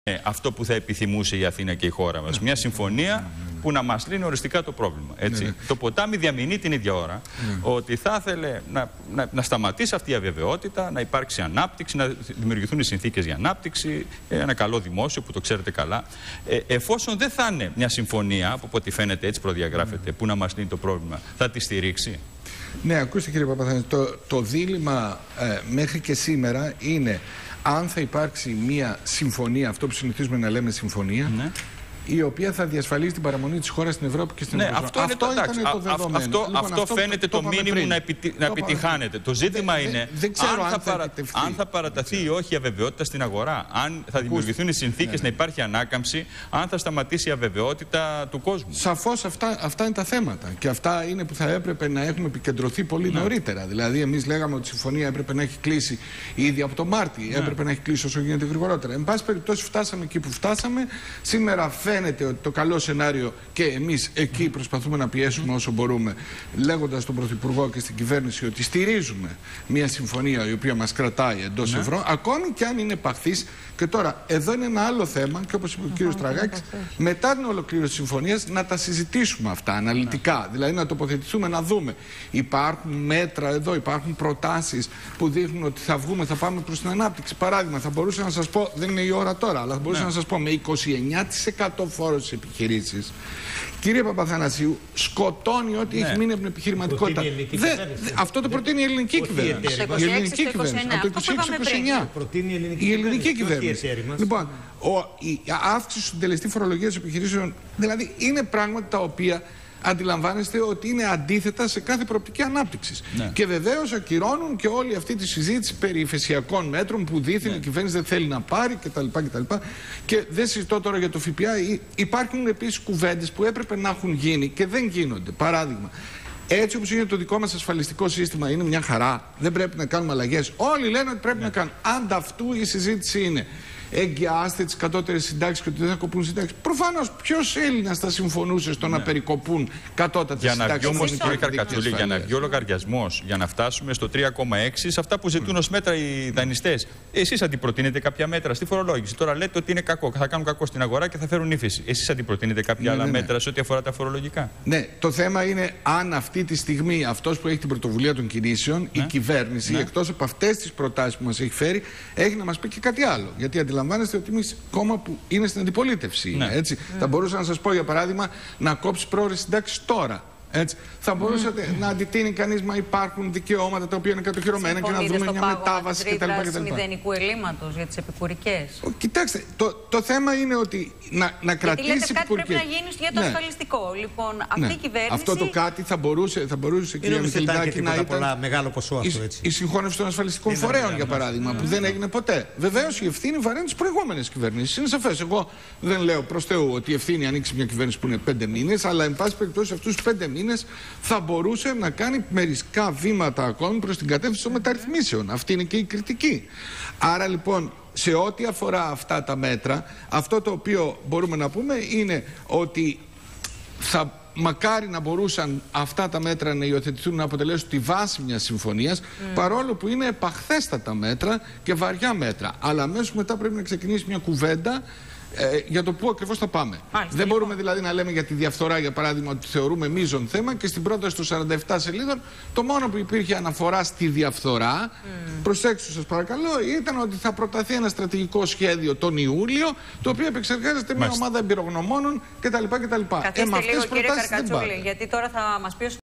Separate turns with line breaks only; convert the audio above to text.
αυτό που θα επιθυμούσε η Αθήνα και η χώρα μας. Μια συμφωνία που να μας λύνει οριστικά το πρόβλημα. Έτσι. Το ποτάμι διαμηνεί την ίδια ώρα ότι θα ήθελε να σταματήσει αυτή η αβεβαιότητα, να υπάρξει ανάπτυξη, να δημιουργηθούν οι συνθήκες για ανάπτυξη, ένα καλό δημόσιο που το ξέρετε καλά. Εφόσον δεν θα είναι μια συμφωνία, από ό,τι φαίνεται έτσι προδιαγράφεται, που να μας λύνει το πρόβλημα, θα τη στηρίξει?
Ναι, ακούστε κύριε Παπαθανάση, το δίλημμα μέχρι και σήμερα είναι αν θα υπάρξει μια συμφωνία, αυτό που συνηθίζουμε να λέμε συμφωνία, η οποία θα διασφαλίσει την παραμονή της χώρας στην Ευρώπη και στην Ευρώπη.
Αυτό ήταν το δεδομένο. Αυτό φαίνεται το μήνυμα να επιτυχάνεται. Το ζήτημα είναι αν θα παραταθεί ή όχι η αβεβαιότητα στην αγορά, αν θα δημιουργηθούν οι συνθήκες να υπάρχει ανάκαμψη, αν θα σταματήσει η αβεβαιότητα του κόσμου.
Σαφώς αυτά είναι τα θέματα. Και αυτά είναι που θα έπρεπε να έχουμε επικεντρωθεί πολύ νωρίτερα. Δηλαδή, εμείς λέγαμε ότι η συμφωνία έπρεπε να έχει κλείσει ήδη από το Μάρτι, έπρεπε να έχει κλείσει όσο γίνεται γρηγορότερα. Εν πάση περιπτώσει, φτάσαμε εκεί που φτάσαμε. Σήμερα φαίνεται ότι το καλό σενάριο, και εμείς εκεί προσπαθούμε να πιέσουμε όσο μπορούμε, λέγοντας στον Πρωθυπουργό και στην κυβέρνηση ότι στηρίζουμε μια συμφωνία η οποία μας κρατάει εντός ευρώ, ακόμη και αν είναι επαχθής. Και τώρα, εδώ είναι ένα άλλο θέμα, και όπως είπε ο κύριος Τραγάκης, μετά την ολοκλήρωση της συμφωνίας να τα συζητήσουμε αυτά αναλυτικά. Δηλαδή να τοποθετηθούμε, να δούμε. Υπάρχουν μέτρα εδώ, υπάρχουν προτάσεις που δείχνουν ότι θα βγούμε, θα πάμε προς την ανάπτυξη. Παράδειγμα, θα μπορούσα να σας πω, δεν είναι η ώρα τώρα, αλλά θα μπορούσα να σας πω με 29% φόρο στις επιχειρήσεις. Κύριε Παπαθανασίου, σκοτώνει ό,τι έχει μείνει από την επιχειρηματικότητα. Αυτό το προτείνει η ελληνική κυβέρνηση. Η ελληνική κυβέρνηση. Από το 26-29. Η ελληνική κυβέρνηση. Λοιπόν, η αύξηση του συντελεστή φορολογίας επιχειρήσεων, δηλαδή είναι πράγματα τα οποία αντιλαμβάνεστε ότι είναι αντίθετα σε κάθε προοπτική ανάπτυξης. Και βεβαίως ακυρώνουν και όλη αυτή τη συζήτηση περί υφεσιακών μέτρων που δήθεν η κυβέρνηση δεν θέλει να πάρει κτλ. Και δεν συζητώ τώρα για το ΦΠΑ. Υπάρχουν επίσης κουβέντες που έπρεπε να έχουν γίνει και δεν γίνονται. Παράδειγμα, έτσι όπως είναι το δικό μας ασφαλιστικό σύστημα, είναι μια χαρά. Δεν πρέπει να κάνουμε αλλαγές. Όλοι λένε ότι πρέπει να κάνουν. Ανταυτού η συζήτηση είναι εγγυάστε τις κατώτερες συντάξεις και ότι δεν θα κοπούν συντάξεις. Προφανώς, ποιος Έλληνας θα συμφωνούσε στο να περικοπούν κατώτατες συντάξεις?
Για να βγει ο λογαριασμός, για να φτάσουμε στο 3,6, σε αυτά που ζητούν ως μέτρα οι δανειστές. Εσείς αντιπροτείνετε κάποια μέτρα στη φορολόγηση? Τώρα λέτε ότι είναι κακό, θα κάνουν κακό στην αγορά και θα φέρουν ύφεση. Εσείς αντιπροτείνετε κάποια άλλα μέτρα σε ό,τι αφορά τα φορολογικά?
Ναι, το θέμα είναι αν αυτή τη στιγμή αυτός που έχει την πρωτοβουλία των κινήσεων, η κυβέρνηση, εκτός από αυτές τις προτάσεις που μας έχει φέρει, έχει να μας πει και κάτι άλλο. Γιατί αντιλαμβάνεστε ότι εμείς κόμμα που είναι στην αντιπολίτευση. Έτσι. Θα μπορούσα να σας πω για παράδειγμα να κόψει πρόορες συντάξεις τώρα. Έτσι. Θα μπορούσατε να αντιτείνει κανείς, μα υπάρχουν δικαιώματα τα οποία είναι κατοχυρωμένα και να δούμε μια μετάβαση κτλ.
Μηδενικού ελλείμματος για τις επικουρικές.
Κοιτάξτε, το θέμα είναι ότι να κρατήσει επικουρικές.
Κάτι πρέπει να γίνει για το ασφαλιστικό. Λοιπόν, αυτή η κυβέρνηση.
Αυτό το κάτι θα μπορούσε κυρία Μιχελιδάκη να ήταν
μεγάλο ποσό αυτό, έτσι.
Η συγχώνευση των ασφαλιστικών φορέων, για παράδειγμα, που δεν έγινε ποτέ. Βεβαίως η ευθύνη βαραίνει τις προηγούμενες κυβερνήσεις. Είναι σαφές. Εγώ δεν λέω προς Θεού ότι η ευθύνη ανοίξει μια κυβέρνηση που είναι 5 μήνες, αλλά εν πάση περιπτώσει αυτούς τους 5 μήνες θα μπορούσε να κάνει μερικά βήματα ακόμη προς την κατεύθυνση των μεταρρυθμίσεων. Αυτή είναι και η κριτική. Άρα λοιπόν, σε ό,τι αφορά αυτά τα μέτρα, αυτό το οποίο μπορούμε να πούμε είναι ότι μακάρι να μπορούσαν αυτά τα μέτρα να υιοθετηθούν, να αποτελέσουν τη βάση μιας συμφωνίας, παρόλο που είναι επαχθέστατα μέτρα και βαριά μέτρα. Αλλά αμέσως μετά πρέπει να ξεκινήσει μια κουβέντα για το πού ακριβώς θα πάμε. Δεν μπορούμε δηλαδή να λέμε για τη διαφθορά, για παράδειγμα, ότι θεωρούμε μείζον θέμα και στην πρόταση των 47 σελίδων το μόνο που υπήρχε αναφορά στη διαφθορά, προσέξτε σας παρακαλώ, ήταν ότι θα προταθεί ένα στρατηγικό σχέδιο τον Ιούλιο, το οποίο επεξεργάζεται μια ομάδα εμπειρογνωμόνων κτλ.
Καθίστε λίγο κύριε Καρκατσούλη, γιατί τώρα θα μας πει